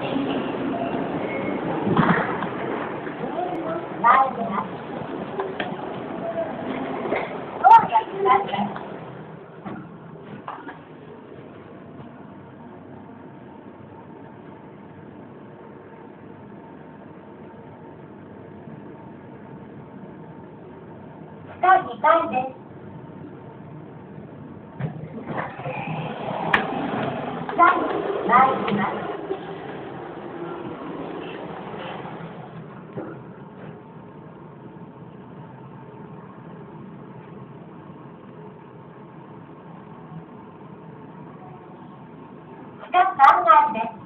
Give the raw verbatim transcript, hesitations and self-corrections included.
深いにかいです。さんに参ります。地下さんがいです。